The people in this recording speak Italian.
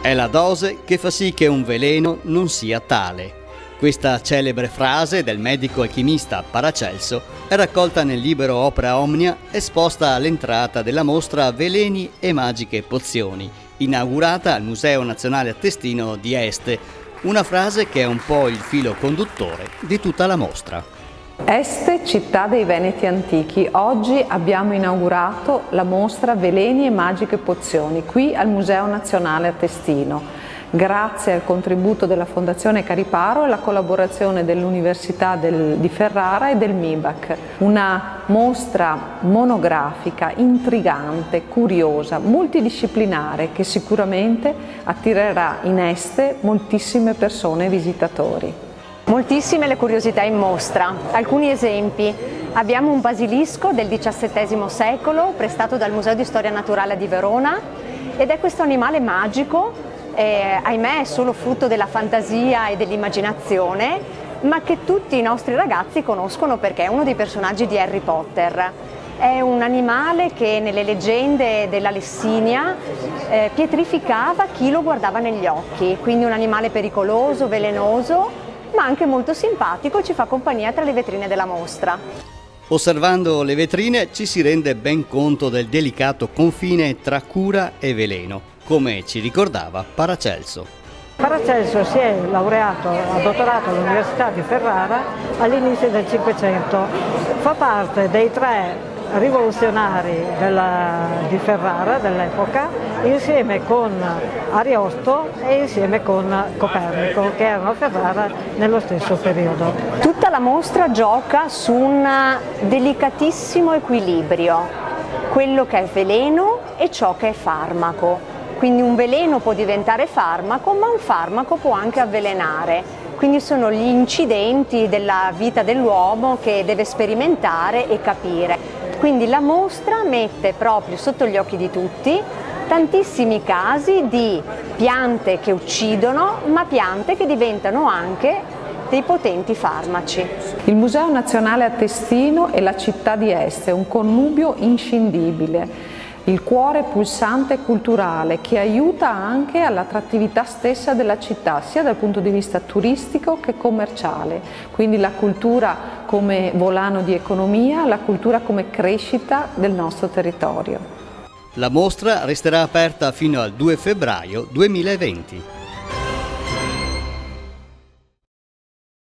È la dose che fa sì che un veleno non sia tale. Questa celebre frase del medico alchimista Paracelso è raccolta nel libro Opera Omnia, esposta all'entrata della mostra Veleni e magiche pozioni, inaugurata al Museo Nazionale a Testino di Este, una frase che è un po' il filo conduttore di tutta la mostra. Este, città dei Veneti antichi. Oggi abbiamo inaugurato la mostra Veleni e magiche pozioni qui al Museo Nazionale a Testino, grazie al contributo della Fondazione Cariparo e alla collaborazione dell'Università di Ferrara e del MIBAC. Una mostra monografica, intrigante, curiosa, multidisciplinare che sicuramente attirerà in Este moltissime persone e visitatori. Moltissime le curiosità in mostra. Alcuni esempi: abbiamo un basilisco del XVII secolo prestato dal Museo di Storia Naturale di Verona ed è questo animale magico, ahimè è solo frutto della fantasia e dell'immaginazione, ma che tutti i nostri ragazzi conoscono perché è uno dei personaggi di Harry Potter. È un animale che nelle leggende della Lessinia pietrificava chi lo guardava negli occhi, quindi un animale pericoloso, velenoso, ma anche molto simpatico, ci fa compagnia tra le vetrine della mostra. Osservando le vetrine ci si rende ben conto del delicato confine tra cura e veleno, come ci ricordava Paracelso. Paracelso si è laureato, ha dottorato all'Università di Ferrara all'inizio del Cinquecento. Fa parte dei tre rivoluzionari di Ferrara dell'epoca, insieme con Ariosto e insieme con Copernico, che erano a Ferrara nello stesso periodo. Tutta la mostra gioca su un delicatissimo equilibrio, quello che è veleno e ciò che è farmaco. Quindi un veleno può diventare farmaco, ma un farmaco può anche avvelenare. Quindi sono gli incidenti della vita dell'uomo che deve sperimentare e capire. Quindi la mostra mette proprio sotto gli occhi di tutti tantissimi casi di piante che uccidono, ma piante che diventano anche dei potenti farmaci. Il Museo Nazionale a Testino e la città di Este, un connubio inscindibile. Il cuore pulsante e culturale che aiuta anche all'attrattività stessa della città, sia dal punto di vista turistico che commerciale. Quindi la cultura come volano di economia, la cultura come crescita del nostro territorio. La mostra resterà aperta fino al 2 febbraio 2020.